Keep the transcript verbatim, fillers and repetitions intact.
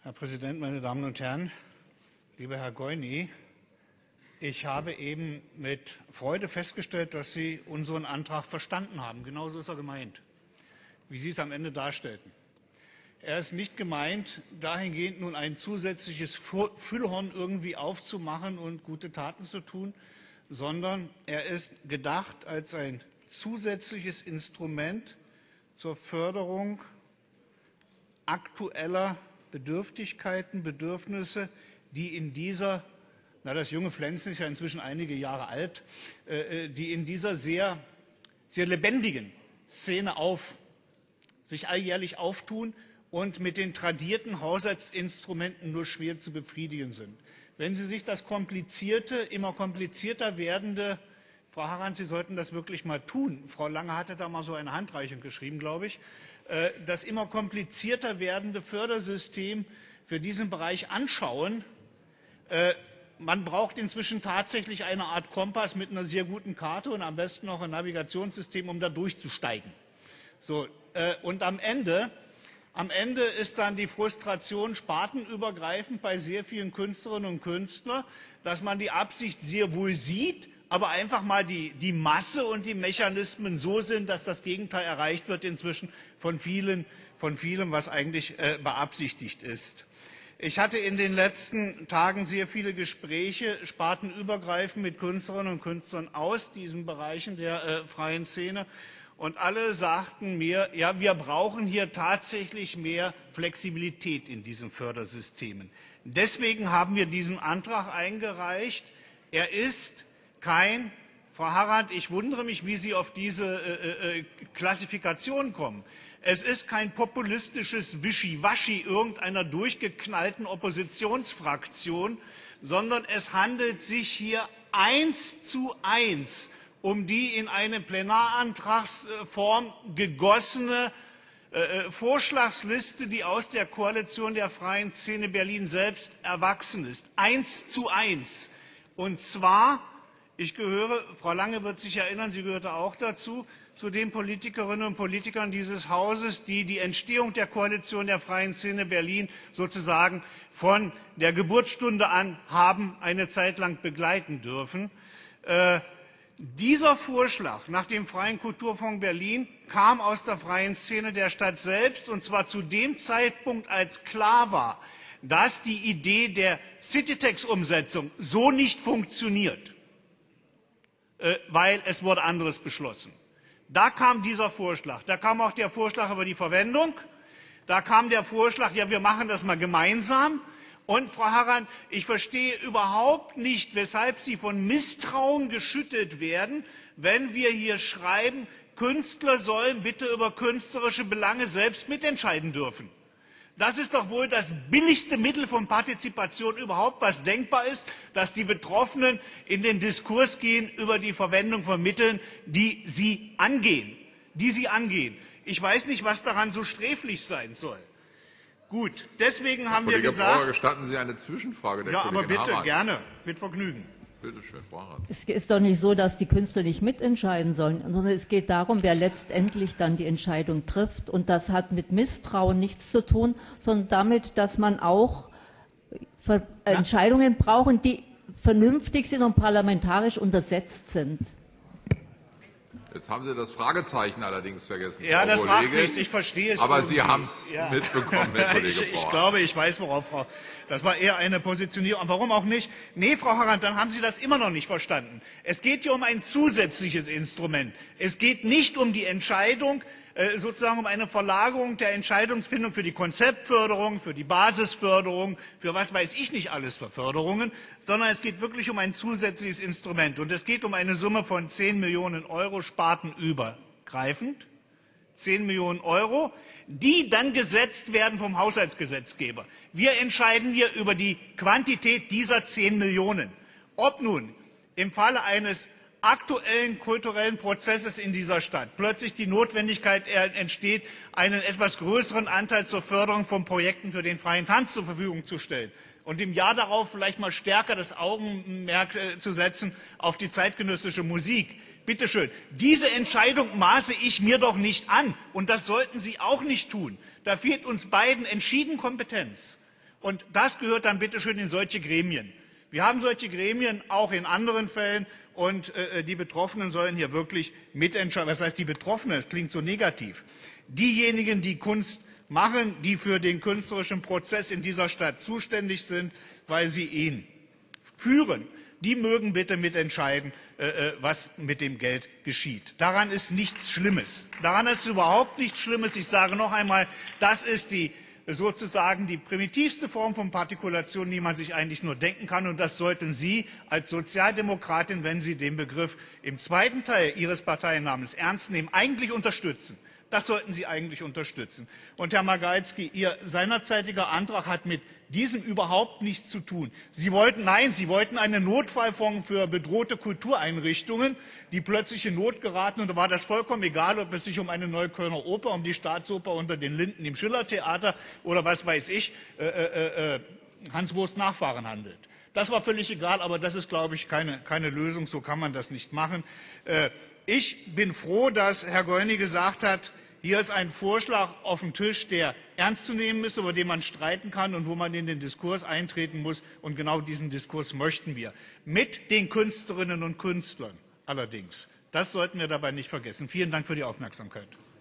Herr Präsident, meine Damen und Herren! Lieber Herr Goini, ich habe eben mit Freude festgestellt, dass Sie unseren Antrag verstanden haben. Genauso ist er gemeint, wie Sie es am Ende darstellten. Er ist nicht gemeint, dahingehend nun ein zusätzliches Füllhorn irgendwie aufzumachen und gute Taten zu tun, sondern er ist gedacht als ein zusätzliches Instrument zur Förderung aktueller Bedürftigkeiten, Bedürfnisse, die in dieser, na das junge Pflänzchen ist ja inzwischen einige Jahre alt, äh, die in dieser sehr, sehr lebendigen Szene auf, sich alljährlich auftun und mit den tradierten Haushaltsinstrumenten nur schwer zu befriedigen sind. Wenn Sie sich das komplizierte, immer komplizierter werdende, Frau Harrand, Sie sollten das wirklich mal tun. Frau Lange hatte da mal so eine Handreichung geschrieben, glaube ich. Das immer komplizierter werdende Fördersystem für diesen Bereich anschauen. Man braucht inzwischen tatsächlich eine Art Kompass mit einer sehr guten Karte und am besten noch ein Navigationssystem, um da durchzusteigen. So, und am Ende, am Ende ist dann die Frustration spartenübergreifend bei sehr vielen Künstlerinnen und Künstlern, dass man die Absicht sehr wohl sieht, aber einfach mal die, die Masse und die Mechanismen so sind, dass das Gegenteil erreicht wird inzwischen von vielen, von vielem, was eigentlich äh, beabsichtigt ist. Ich hatte in den letzten Tagen sehr viele Gespräche, spartenübergreifend mit Künstlerinnen und Künstlern aus diesen Bereichen der äh, freien Szene. Und alle sagten mir, ja, wir brauchen hier tatsächlich mehr Flexibilität in diesen Fördersystemen. Deswegen haben wir diesen Antrag eingereicht. Er ist kein, Frau Harrand, ich wundere mich, wie Sie auf diese äh, äh, Klassifikation kommen. Es ist kein populistisches Wischiwaschi irgendeiner durchgeknallten Oppositionsfraktion, sondern es handelt sich hier eins zu eins um die in eine Plenarantragsform gegossene äh, Vorschlagsliste, die aus der Koalition der Freien Szene Berlin selbst erwachsen ist. Eins zu eins. Und zwar, ich gehöre, Frau Lange wird sich erinnern, sie gehörte auch dazu, zu den Politikerinnen und Politikern dieses Hauses, die die Entstehung der Koalition der Freien Szene Berlin sozusagen von der Geburtsstunde an haben eine Zeit lang begleiten dürfen. Äh, Dieser Vorschlag nach dem Freien Kulturfonds Berlin kam aus der freien Szene der Stadt selbst, und zwar zu dem Zeitpunkt, als klar war, dass die Idee der Citytax-Umsetzung so nicht funktioniert, weil es wurde anderes beschlossen. Da kam dieser Vorschlag. Da kam auch der Vorschlag über die Verwendung. Da kam der Vorschlag, ja, wir machen das mal gemeinsam. Und, Frau Harrand, ich verstehe überhaupt nicht, weshalb Sie von Misstrauen geschüttet werden, wenn wir hier schreiben, Künstler sollen bitte über künstlerische Belange selbst mitentscheiden dürfen. Das ist doch wohl das billigste Mittel von Partizipation überhaupt, was denkbar ist, dass die Betroffenen in den Diskurs gehen über die Verwendung von Mitteln, die sie angehen. Die sie angehen. Ich weiß nicht, was daran so sträflich sein soll. Gut, deswegen haben wir gesagt... Brauer, gestatten Sie eine Zwischenfrage der Ja, Kollegin aber bitte, Harrand. gerne, mit Vergnügen. Bitte schön, Frau Harrand. Es ist doch nicht so, dass die Künstler nicht mitentscheiden sollen, sondern es geht darum, wer letztendlich dann die Entscheidung trifft. Und das hat mit Misstrauen nichts zu tun, sondern damit, dass man auch ja. Entscheidungen braucht, die vernünftig sind und parlamentarisch untersetzt sind. Jetzt haben Sie das Fragezeichen allerdings vergessen. Ja, Frau das Kollegin. macht nichts. Ich verstehe es. Aber irgendwie. Sie haben es ja. mitbekommen, Herr Kollege ich, ich Brauer. glaube, ich weiß, worauf Frau. Das war eher eine Positionierung. Warum auch nicht? Nee, Frau Harrand, dann haben Sie das immer noch nicht verstanden. Es geht hier um ein zusätzliches Instrument. Es geht nicht um die Entscheidung, äh, sozusagen um eine Verlagerung der Entscheidungsfindung für die Konzeptförderung, für die Basisförderung, für was weiß ich nicht alles für Förderungen, sondern es geht wirklich um ein zusätzliches Instrument. Und es geht um eine Summe von zehn Millionen Euro spartenübergreifend. zehn Millionen Euro, die dann gesetzt werden vom Haushaltsgesetzgeber. Wir entscheiden hier über die Quantität dieser zehn Millionen. Ob nun im Falle eines aktuellen kulturellen Prozesses in dieser Stadt plötzlich die Notwendigkeit entsteht, einen etwas größeren Anteil zur Förderung von Projekten für den freien Tanz zur Verfügung zu stellen und im Jahr darauf vielleicht mal stärker das Augenmerk äh, zu setzen auf die zeitgenössische Musik. Bitte schön, diese Entscheidung maße ich mir doch nicht an, und das sollten Sie auch nicht tun. Da fehlt uns beiden entschieden Kompetenz. Und das gehört dann bitte schön in solche Gremien. Wir haben solche Gremien auch in anderen Fällen, und äh, die Betroffenen sollen hier wirklich mitentscheiden. Was heißt die Betroffenen? Das klingt so negativ. Diejenigen, die Kunst machen, die für den künstlerischen Prozess in dieser Stadt zuständig sind, weil sie ihn führen, die mögen bitte mitentscheiden, äh, was mit dem Geld geschieht. Daran ist nichts Schlimmes. Daran ist überhaupt nichts Schlimmes. Ich sage noch einmal, das ist die sozusagen die primitivste Form von Partikulation, die man sich eigentlich nur denken kann. Und das sollten Sie als Sozialdemokratin, wenn Sie den Begriff im zweiten Teil Ihres Parteinamens ernst nehmen, eigentlich unterstützen. Das sollten Sie eigentlich unterstützen. Und Herr Margalski, Ihr seinerzeitiger Antrag hat mit diesem überhaupt nichts zu tun. Sie wollten, nein, Sie wollten einen Notfallfonds für bedrohte Kultureinrichtungen, die plötzlich in Not geraten. Und da war das vollkommen egal, ob es sich um eine Neuköllner Oper, um die Staatsoper unter den Linden im Schillertheater oder was weiß ich, äh, äh, äh, Hans Wurst Nachfahren handelt. Das war völlig egal, aber das ist, glaube ich, keine, keine Lösung. So kann man das nicht machen. Äh, ich bin froh, dass Herr Gollnisch gesagt hat, hier ist ein Vorschlag auf dem Tisch, der ernst zu nehmen ist, über den man streiten kann und wo man in den Diskurs eintreten muss. Und genau diesen Diskurs möchten wir. Mit den Künstlerinnen und Künstlern allerdings. Das sollten wir dabei nicht vergessen. Vielen Dank für die Aufmerksamkeit.